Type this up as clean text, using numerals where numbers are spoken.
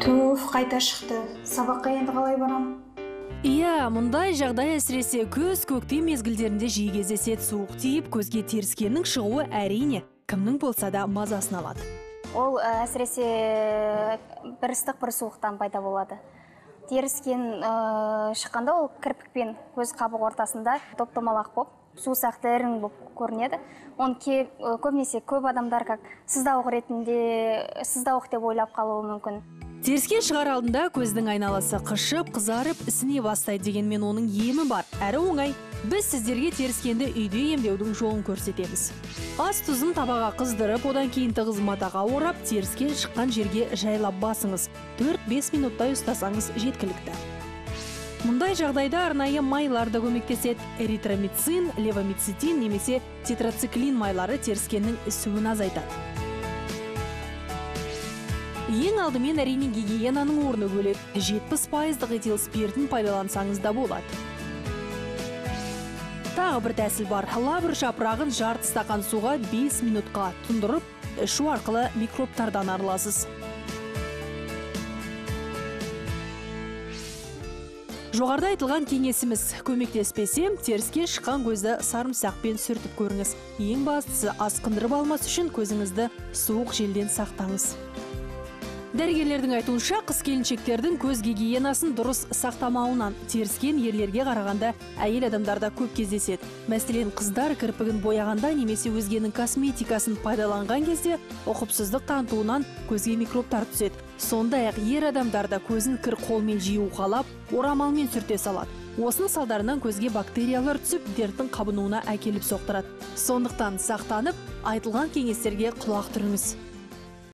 Туф, қайта шықты. Сабаққа енді қалай барам? Иә, мұндай жағдай әсіресе көз көктем мезгілдерінде жиі кездеседі. Суық тиіп, көзге теріскеннің шығуы әрине кімнің болса да мазасын алады. Ол әсіресе бір ыстық бір суықтан пайда болады. Теріскен шыққанда ол кірпікпен көз қабық ортасында топ-томалақ болып, сусақты ірің болып көрінеді. Оны көбінесе көп адамдар сыздауық ретінде, сыздауық деп ойлап қалуы мүмкін. Теріскен шығар алдында көздің айналасы қышып, қызарып, ісіне бастайды дегенмен оның емі бар, әрі оңай. Біз сіздерге теріскенді үйде емдеудің жолын көрсетеміз. Ас тұзын табаға қыздырып, одан кейін тығыз матаға орап, теріскен шыққан жерге жайлап басыңыз. 4-5 минуттай ұстасаңыз жеткілікті. Мұндай жағдайда арнайы майлар да көмектеседі. Эритромицин, левомицетин немесе тетрациклин майлары теріскеннің ісуін азайтады. Ең алдымен әрине гигиенаның орны бөлек. 70% этил спиртін пайдалансаңыз да болады. Тағы бір тәсіл бар. Лавр жапырағын жарты стақан суға 5 минутқа тұндырып, ішу арқылы микробтардан арыласыз. Жоғарыда айтылған кеңесіміз көмектеспесе, теріске шыққан көзді сарымсақпен сүртіп көріңіз. Ең бастысы асқындырып алмас үшін көзіңізді суық желден сақтаңыз. Дәрігерлердің айтуынша, қыз келіншектердің көз гигиенасын дұрыс сақтамауынан теріскен ерлерге қарағанда әйел адамдарда көп кездеседі. Мәселен, қыздар кірпігін бояғанда немесе өзгенің косметикасын пайдаланған кезде ұқыпсыздық танытуынан көзге микробтар түседі. Сондай-ақ ер адамдарда көзін кір қолмен жиі уқалап, орамалмен сүрте салады. Осының салдарынан көзге бактериялар түсіп, дерттің қабынуына әкеліп соқтырады. Сондықтан сақтанып, айтылған кеңестерге құлақ түріңіз.